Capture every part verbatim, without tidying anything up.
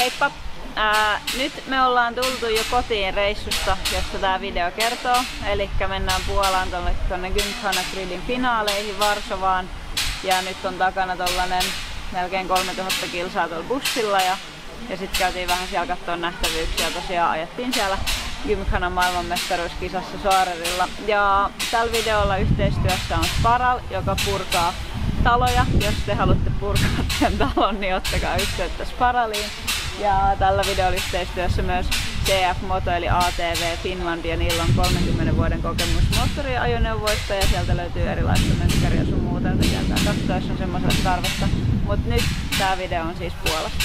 Heippa! Ää, nyt me ollaan tultu jo kotiin reissusta, josta tää video kertoo. Eli mennään Puolaan tonne, tonne Gymkhana Grillin finaaleihin Varsovaan. Ja nyt on takana tollanen melkein kolmetuhatta kilsaa tuolla bussilla. Ja, ja sit käytiin vähän siellä kattoo nähtävyyksiä. Tosiaan ajettiin siellä Gymkhanan maailmanmestaruuskisassa Saarerilla. Ja tällä videolla yhteistyössä on Sparal, joka purkaa taloja. Jos te haluatte purkaa sen talon, niin ottakaa yhteyttä Sparaliin. Ja tällä videolla yhteistyössä myös C F Moto eli A T V Finland, ja niillä on kolmenkymmenen vuoden kokemus moottoriajoneuvoista ja sieltä löytyy erilaista mönkkäriä sun muuta, jota sieltä katsoa, jos on semmoiselle tarvetta. Mut nyt tää video on siis Puolasta.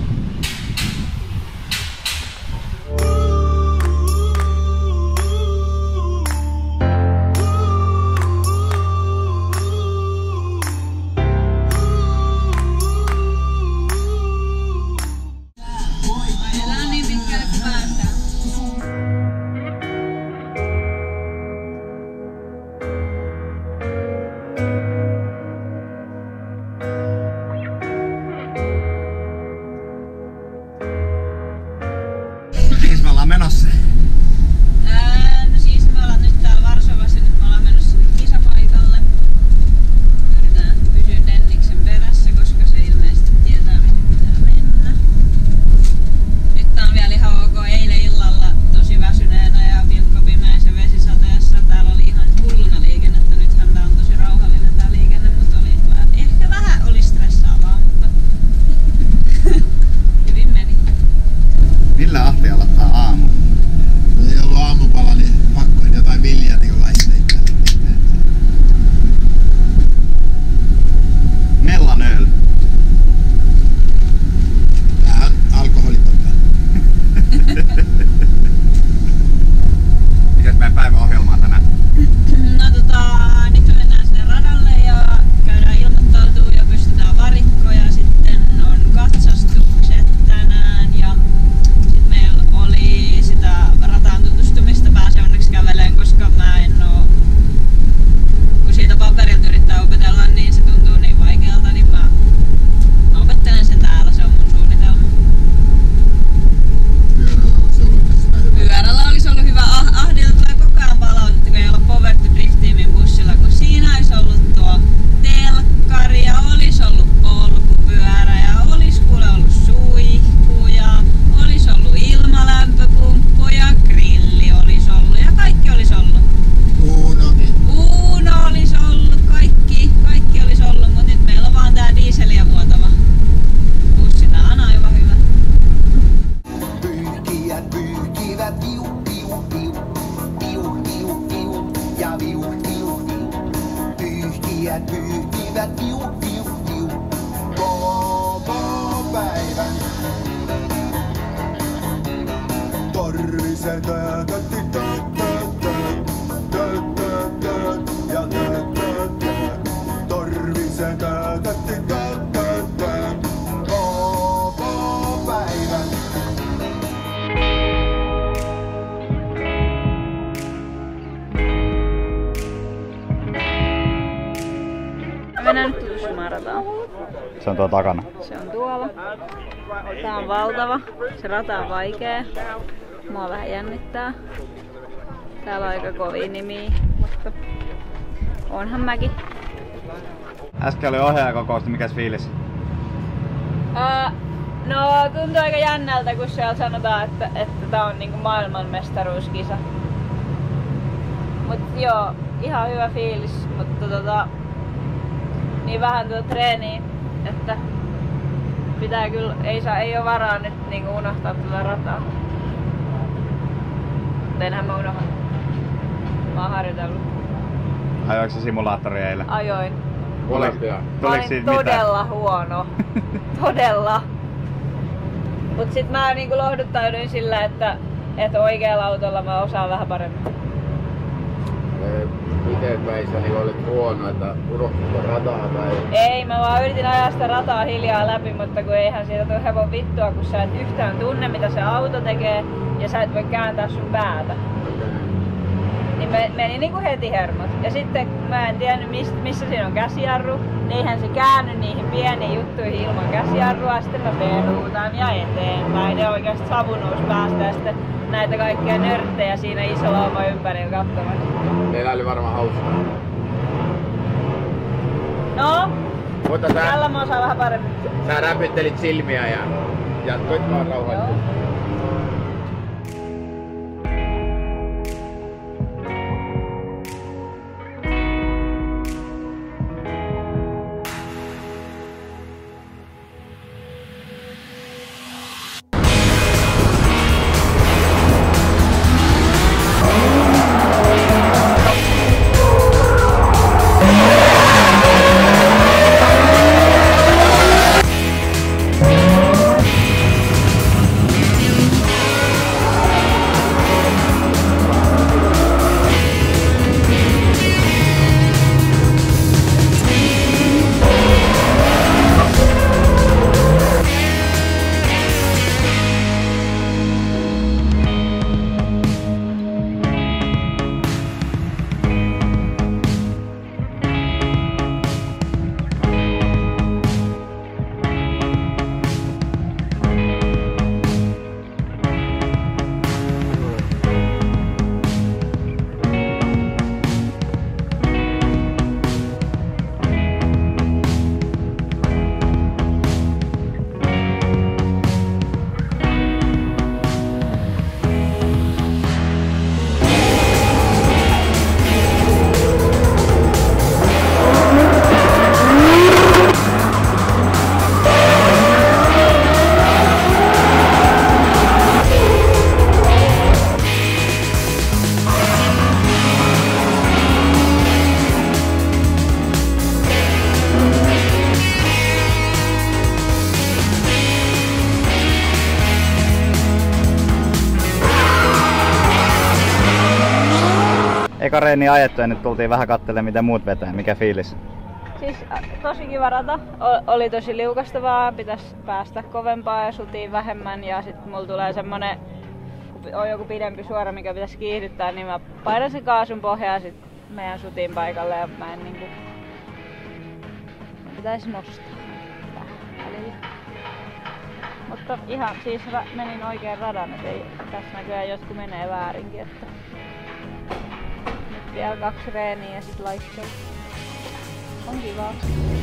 Menossa? Ää, no siis me ollaan nyt täällä Varsovassa ja nyt me ollaan menossa kisapaikalle. Yritetään pysyä Denniksen perässä, koska se ilmeisesti tietää mihin pitää mennä. Nyt tää on vielä ihan ok. Eilen illalla tosi väsyneenä ja pilkkopimeässä vesisateessa. Täällä oli ihan hulluna liikennettä. Nythän tää on tosi rauhallinen tää liikenne, mutta oli ehkä vähän oli stressaavaa, mutta hyvin meni. Millä Ahti aloittaa aamu? Ei ollut aamupala, niin pakkoin jotain viljaa niin laittaa itselleen. Mellanöl. Tää on alkoholitonta. Mikäs meidän päiväohjelma on tänään? No tota, nyt me mennään sinne radalle ja käydään ilmoittautumaan ja pystytään varikkoja. Sitten on katsastukset tänään ja sit meillä oli sitä rataan tutustumista. Pääsee onneksi käveleen, koska mä en oo, kun siitä paperilta yrittää opetella, niin se tuntuu niin vaikealta, niin mä, mä opettelen sen täällä, se on mun suunnitelma. Pyörällä olisi ollut Pyörällä olisi ollut hyvä. hyvä. Ah, Ahdilta tulee koko ajan palautetta, kun ei olla Power to Drift Teamin bussilla, kun siinä olisi ollut tuo telkkari ja olisi ollut polkupyörä ja olisi kuule ollut suihku ja olisi ollut ilmalämpöpumppu ja grilli olisi ollut ja kaikki olisi ollut. Uunokin. Uuno olisi ollut, kaikki, kaikki olisi ollut, mutta nyt meillä on vaan tää dieseliä vuotava bussi. Tää on aivan hyvä. Pyyhkijät pyyhkivät piu piu piu, piu piu piu ja viu piu piu. Pyyhkijät pyyhkivät piu piu piu, koko päivän. Torvisen töötötti tööt tööt tööt tööt tööt ja tööt tööt tööt. Torvisen töötötti tööt tööt tööt, koko päivän. Mennään nyt tutustumaan rataan. Se on tuo takana. Se on tuolla. Tää on valtava. Se rata on vaikea. Mua vähän jännittää. Täällä on aika kovia nimiä, mutta onhan mäkin. Äsken oli ohjaajakokous, niin mikäs fiilis? Uh, no tuntuu aika jännältä, kun siellä sanotaan, että, että tää on niinku maailmanmestaruuskisa. Mut joo, ihan hyvä fiilis, mutta tota, niin vähän tuota treeniä, että pitää kyllä, ei, saa, ei oo varaa nyt niinku unohtaa tätä rataa. Mutta enhän mä unohda. Mä oon harjoitellut. Ajoiko se simulaattori eilen? Ajoin. Molempia. Mä Tuliko olin siitä todella mitään? huono. Todella. Mut sit mä niinku lohduttauduin sillä, että, että oikealla autolla mä osaan vähän paremmin. Miten päin sä niin olit huono, että unohditko rataa tai... Ei, mä vaan yritin ajaa sitä rataa hiljaa läpi, mutta kun eihän siitä tule hevon vittua, kun sä et yhtään tunne mitä se auto tekee ja sä et voi kääntää sun päätä. Niin me, meni niinku heti hermot. Ja sitten mä en tiennyt mistä, missä siinä on käsijarru, niin eihän se käänny niihin pieniin juttuihin ilman käsijarrua. Sitten mä peruutan ja eteenpäin. päin ja oikeasti savunuus päästä ja sitten näitä kaikkia nörttejä siinä iso lauma ympärillä katsomassa. Meillä oli varmaan hauskaa. No, Mutta sä, tällä mä osaan vähän paremmin. sä räpyttelit silmiä ja jatkoit vaan rauhoittua. Eka reeni ajettu ja nyt tultiin vähän katselemaan mitä muut vetää. Mikä fiilis? Siis tosi kiva rata. O- oli tosi liukastavaa, pitäisi päästä kovempaa ja sutiin vähemmän ja sitten mulla tulee semmonen, kun on joku pidempi suora, mikä pitäisi kiihdyttää, niin mä painan sen kaasun pohjaa sit meidän sutiin paikalle ja mä en niinku... Mä pitäisi nostaa vähän välillä. Mutta ihan siis ra- menin oikein radan, et ei tässä näköjään jotkut menee väärinkin, että... Nyt vielä kaksi reeniä ja sit laittelu. On kivaa.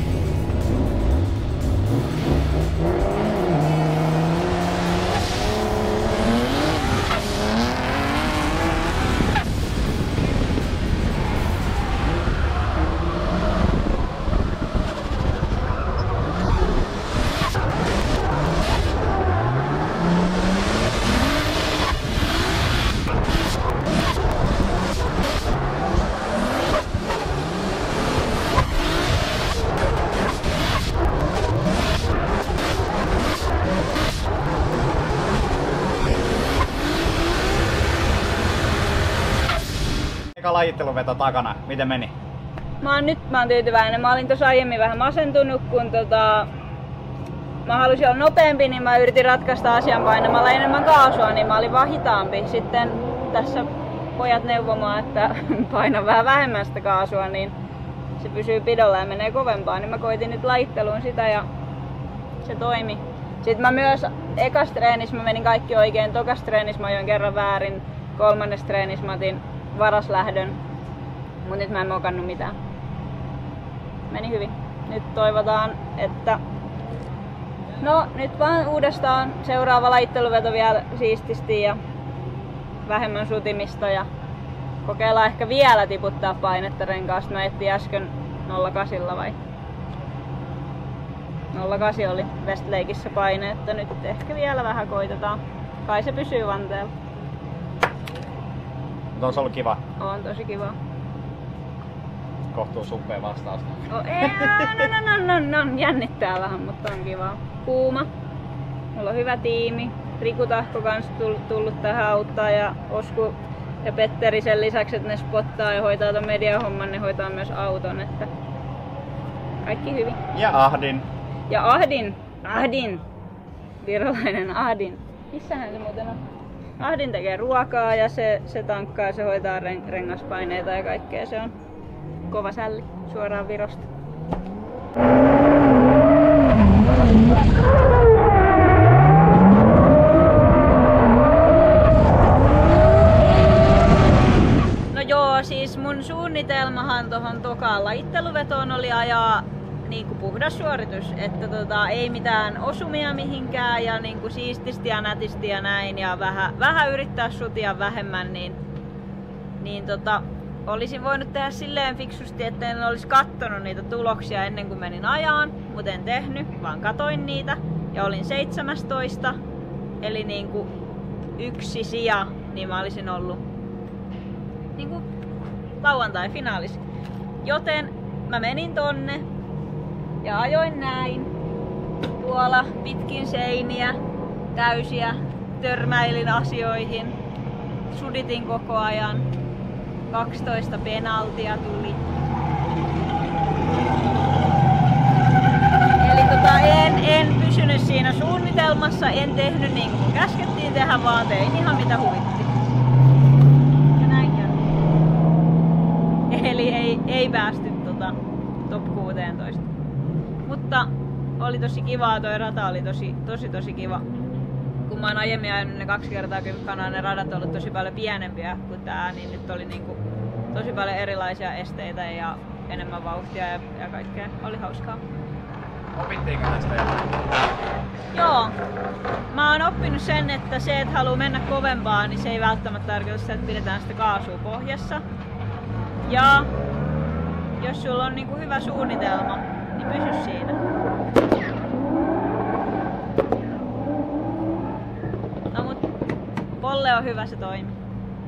Eka lajitteluveto takana, miten meni? Mä oon nyt mä oon tyytyväinen. Mä olin tossa aiemmin vähän masentunut, kun tota, mä halusin olla nopeampi, niin mä yritin ratkaista asian painamalla enemmän kaasua, niin mä olin vaan hitaampi. Sitten tässä pojat neuvomaan, että paina vähän vähemmän sitä kaasua, niin se pysyy pidolla ja menee kovempaa. Niin mä koitin nyt lajitteluun sitä ja se toimi. Sitten mä myös ekas treenissä mä menin kaikki oikein, tokas treenissä mä ajoin kerran väärin, kolmannes treenissä mä otin varaslähdön, mut nyt mä en mokannut mitään. Meni hyvin. Nyt toivotaan, että... No nyt vaan uudestaan seuraava lajitteluveto vielä siististi ja vähemmän sutimista ja kokeillaan ehkä vielä tiputtaa painetta renkaasta. Mä etsin äsken nolla kahdeksan vai? nolla kahdeksan oli Westlakeissa paine, että nyt ehkä vielä vähän koitetaan. Kai se pysyy vanteella. Mutta on se ollut kiva. On tosi kiva. Kohtuu suppea vastausta. Oh, ei, no, no, no, no, no, jännittää vähän, mutta on kiva. Kuuma. Mulla on hyvä tiimi. Riku Tahko kans tullut tähän auttaa ja Osku ja Petteri sen lisäksi, että ne spottaa ja hoitaa ton mediahomman, ne hoitaa myös auton, että kaikki hyvin. Ja Ahdin. Ja Ahdin, Ahdin, virolainen Ahdin. Missähän se muuten on? Ahdin tekee ruokaa ja se, se tankkaa ja se hoitaa ren, rengaspaineita ja kaikkea. Se on kova sälli suoraan Virosta. puhdas suoritus, että tota, ei mitään osumia mihinkään ja niinku siististi ja nätisti ja näin ja vähän, vähän yrittää sutia vähemmän, niin, niin tota, olisin voinut tehdä silleen fiksusti, että en olisi kattonut niitä tuloksia ennen kuin menin ajaan, mutta en tehnyt, vaan katoin niitä ja olin seitsemästoista, eli niinku yksi sija, niin mä olisin ollut niinku lauantai-finaalissa. Joten mä menin tonne ja ajoin näin tuolla pitkin seiniä, täysiä, törmäilin asioihin, suditin koko ajan, kaksitoista penaltia tuli. Eli tota, en, en pysynyt siinä suunnitelmassa, en tehnyt niin kuin käskettiin tehdä, vaan tein ihan mitä huvitti. Ja näin käy. Eli ei, ei päästy tota, top kuusitoista. Mutta oli tosi kivaa, toi rata oli tosi tosi tosi kiva. Kun mä oon aiemmin ajanut ne kaksi kertaa Gymkhana, ne radat on ollut tosi paljon pienempiä kuin tää, niin nyt oli niinku tosi paljon erilaisia esteitä ja enemmän vauhtia ja, ja kaikkea. Oli hauskaa. Opittiinko tästä jotain? Joo. Mä oon oppinut sen, että se, että haluaa mennä kovempaa, niin se ei välttämättä tarkoita sitä, että pidetään sitä kaasua pohjassa. Ja jos sulla on niinku hyvä suunnitelma, niin pysy siinä. No mut Polle on hyvä, se toimii.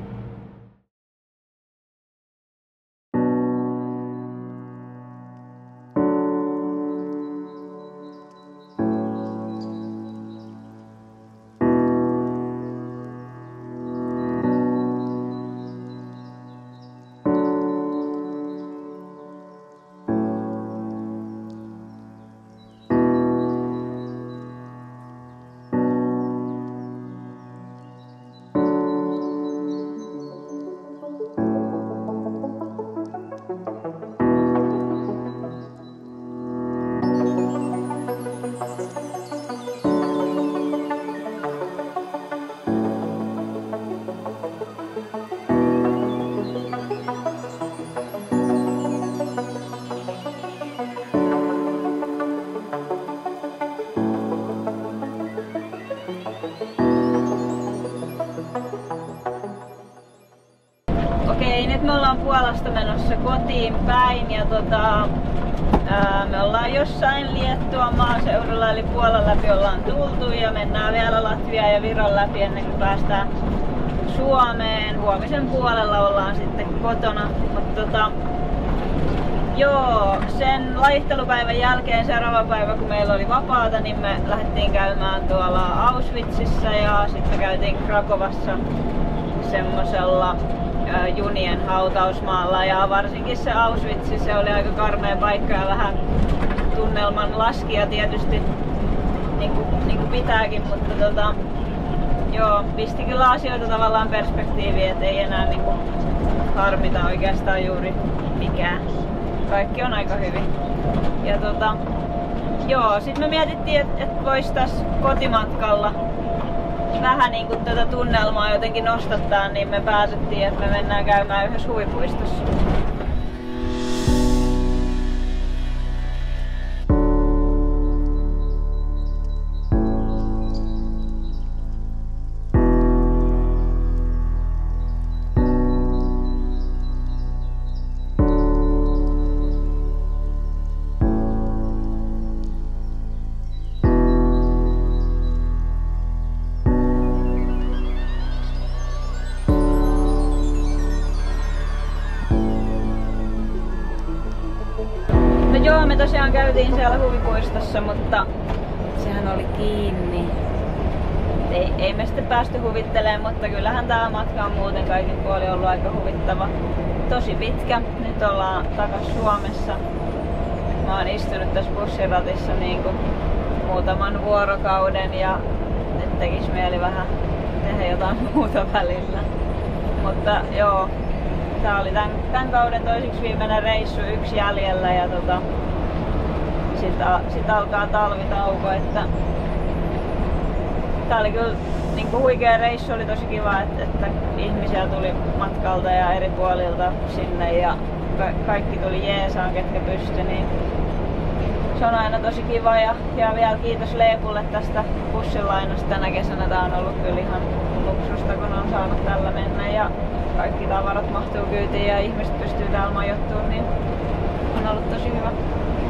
Okei, nyt me ollaan Puolasta menossa kotiin päin ja tota, ää, me ollaan jossain Liettuan maaseudulla eli Puolan läpi ollaan tultu ja mennään vielä Latvian ja Viron läpi ennen kuin päästään Suomeen. Huomisen puolella ollaan sitten kotona, mutta tota, joo, sen lajittelupäivän jälkeen seuraava päivä kun meillä oli vapaata, niin me lähdettiin käymään tuolla Auschwitzissa ja sitten me käytiin Krakovassa semmosella junien hautausmaalla ja varsinkin se Auschwitz, se oli aika karmea paikka ja vähän tunnelman laskija tietysti niinku, niinku pitääkin, mutta tota, joo, pisti kyllä asioita tavallaan perspektiiviin, et ei enää niinku harmita oikeastaan juuri mikään. Kaikki on aika hyvin. Ja tota, joo, sit me mietittiin, että et vois tässä kotimatkalla vähän niin kuin tätä tunnelmaa jotenkin nostattaa, niin me päätettiin, että me mennään käymään yhdessä huvipuistossa. Joo, me tosiaan käytiin siellä huvipuistossa, mutta sehän oli kiinni. Ei, ei me sitten päästy huvittelemaan, mutta kyllähän tää matka on muuten kaikin puolin ollut aika huvittava. Tosi pitkä. Nyt ollaan takas Suomessa. Mä oon istunut tässä bussiratissa niin kuin muutaman vuorokauden ja nyt tekis mieli vähän tehdä jotain muuta välillä. Mutta joo. Tää oli tän, tän kauden toiseksi viimeinen reissu, yksi jäljellä ja tota, sit, sit alkaa talvitauko, että tää oli kyllä niinku huikea reissu, oli tosi kiva, että, että ihmisiä tuli matkalta ja eri puolilta sinne ja ka- kaikki tuli jeesaan, ketkä pystyi, niin se on aina tosi kiva ja, ja vielä kiitos Leepulle tästä bussilainasta. Tänä kesänä tää on ollut kyllä ihan luksusta, kun on saanut tällä mennä ja kaikki tavarat mahtuu kyytiin ja ihmiset pystyy täällä majoittumaan, niin on ollut tosi hyvä.